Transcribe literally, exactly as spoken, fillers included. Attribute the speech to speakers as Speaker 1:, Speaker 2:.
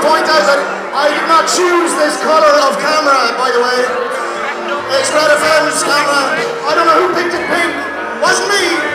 Speaker 1: point out that I did not choose this colour of camera, by the way. It's Red F M's camera. I don't know who picked it pink. Wasn't me.